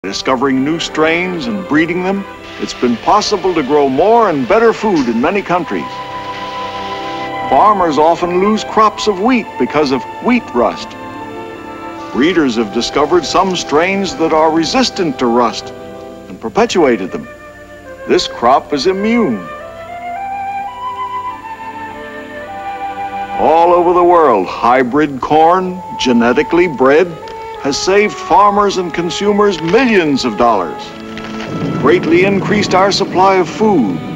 Discovering new strains and breeding them, it's been possible to grow more and better food in many countries. Farmers often lose crops of wheat because of wheat rust. Breeders have discovered some strains that are resistant to rust and perpetuated them. This crop is immune. All over the world, hybrid corn, genetically bred, has saved farmers and consumers millions of dollars, greatly increased our supply of food,